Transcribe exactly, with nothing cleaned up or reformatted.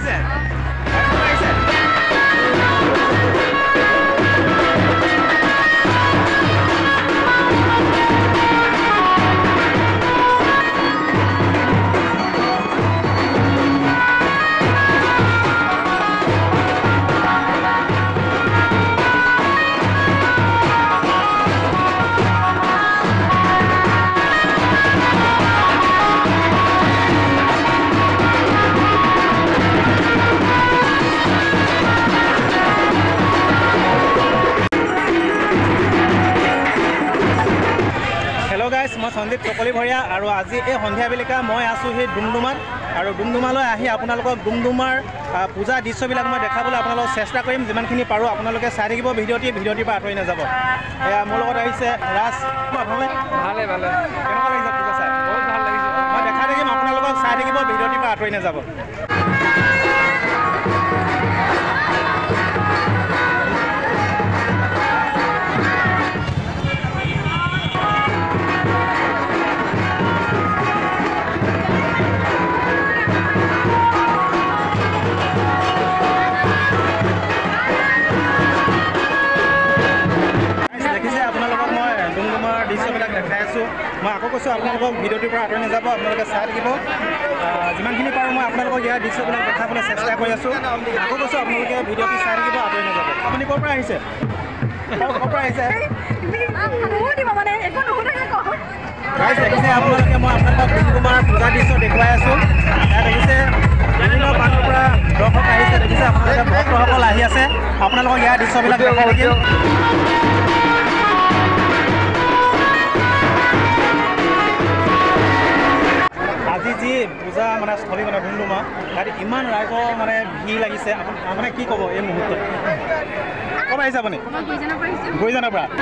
আহিছে আহিছে মই সন্দীপ চকলি ভৰিয়া আৰু আজি এই সন্ধিয়া বেলিকা মই আছোঁ সেই ডুমডুমাত আৰু ডুমডুমালৈ আহি আপোনালোকক ডুমডুমাৰ পূজা দৃশ্যবিলাক মই দেখাবলৈ আপোনালোকক চেষ্টা কৰিম যিমানখিনি পাৰোঁ আপোনালোকে চাই থাকিব ভিডিঅ'টি ভিডিঅ'টিৰ পৰা আঁতৰি নাযাব এয়া মোৰ লগত আহিছে ৰাজ ভালে ভালে ভালে কেনেকুৱা লাগিছে পূজা চাই বহুত ভাল লাগিছে মই দেখাই থাকিম আপোনালোকক চাই থাকিব ভিডিঅ'টিৰ পৰা আঁতৰি নাযাব মই আকৌ কৈছোঁ আপোনালোকক ভিডিঅ'টোৰ পৰা আঁতৰি নাযাব আপোনালোকে চাই থাকিব যিমানখিনি পাৰোঁ মই আপোনালোকক ইয়াৰ দৃশ্যবিলাক দেখাবলৈ চেষ্টা কৰি আছোঁ আকৌ কৈছোঁ আপোনালোকে ভিডিঅ'টো চাই থাকিব আঁতৰি নাযাব আপুনি ক'ৰ পৰা আহিছে ক'ৰ পৰা আহিছে দেখিছে আপোনালোকে মই আপোনালোকক ডুমডুমাৰ পূজা দৃশ্য দেখুৱাই আছোঁ ইয়াত দেখিছে বিভিন্ন প্ৰান্তৰ পৰা দৰ্শক আহিছে দেখিছে আপোনালোকে ভক্তসকল আহি আছে আপোনালোকক ইয়াৰ দৃশ্যবিলাক দেখাই থাকিম আজি যি পূজা মানে স্থলী মানে ডুমডুমা তাত ইমান ৰাইজৰ মানে ভিৰ লাগিছে মানে কি ক'ব এই মুহূৰ্তত ক'ত আহিছে আপুনি গুৰিজানৰ পৰা